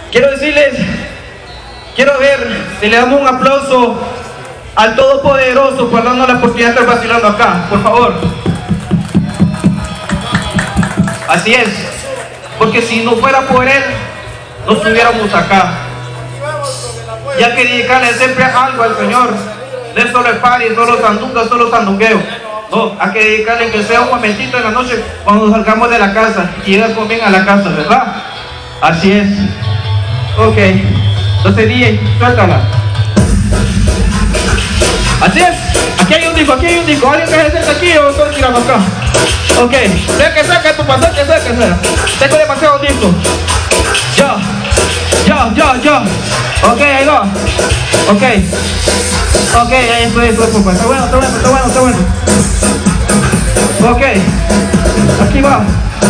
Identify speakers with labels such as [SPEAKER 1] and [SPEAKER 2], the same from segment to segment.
[SPEAKER 1] quiero decirles, quiero ver si le damos un aplauso al Todopoderoso por darnos la oportunidad de estar vacilando acá, por favor. Así es, porque si no fuera por Él, no estuviéramos acá. Y hay que dedicarle siempre algo al Señor. No es solo el party, solo sandunga, solo sandungueo. No, hay que dedicarle que sea un momentito en la noche cuando salgamos de la casa y llegas con bien a la casa, ¿verdad? Así es. Ok, entonces DJ, suéltala. Así es, aquí hay un disco, ¿alguien que se acerca aquí o estoy tirando acá? Ok, saca tu pasaje, tengo demasiado disco. Ya. Ok, ahí va. Ok, ahí estoy, está bueno. Ok, aquí va.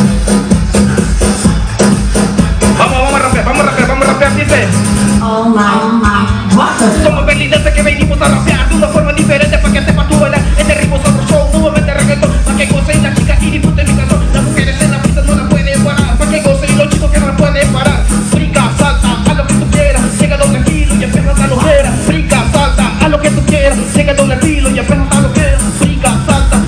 [SPEAKER 1] Vamos a rapear, dice.
[SPEAKER 2] Oh my, what the...
[SPEAKER 1] Somos berlineses que venimos a rapear de una forma diferente para que sepas tu bailar. Este ritmo es otro show, nuevamente reggaetón, para que gocen las chicas y disfruten mi canción. Las mujeres en la pista no la pueden parar, para que gocen y los chicos que no la pueden parar. Brinca, salta, haz lo que tú quieras, llega doble filo y empieza a lojera. Brinca, salta, haz lo que tú quieras, llega doble filo y empieza a lojera. Brinca, salta,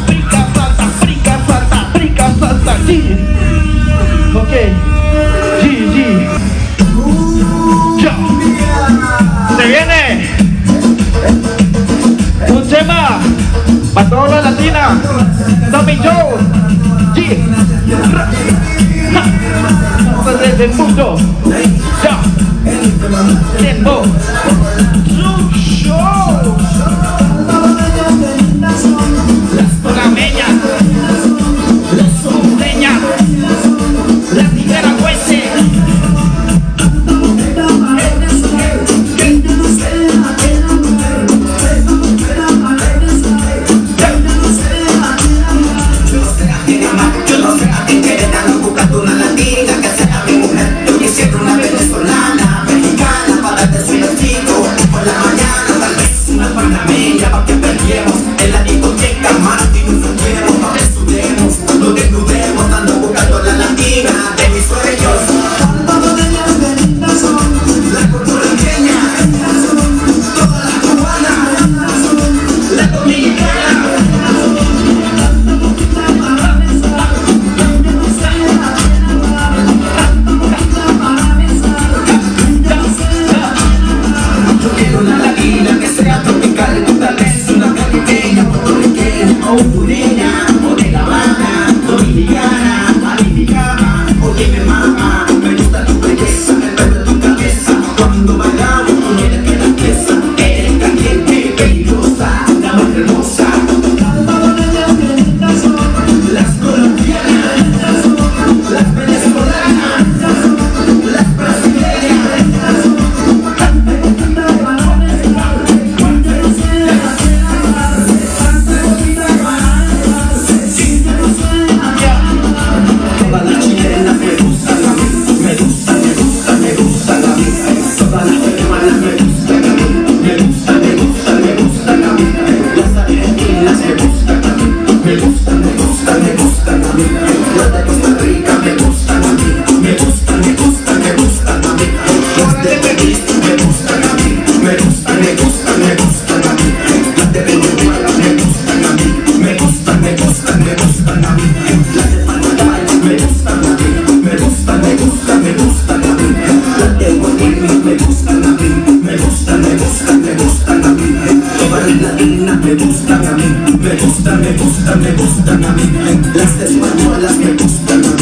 [SPEAKER 1] G. Ok, G. Ya. Se viene un tema para toda la latina. Tommy Joe, G. Desde el mundo. Ya. Tiempo. Show. Las panameñas, las hondureñas, las nicaragüenses.
[SPEAKER 3] Me gustan a mí, las españolas me gustan a mí.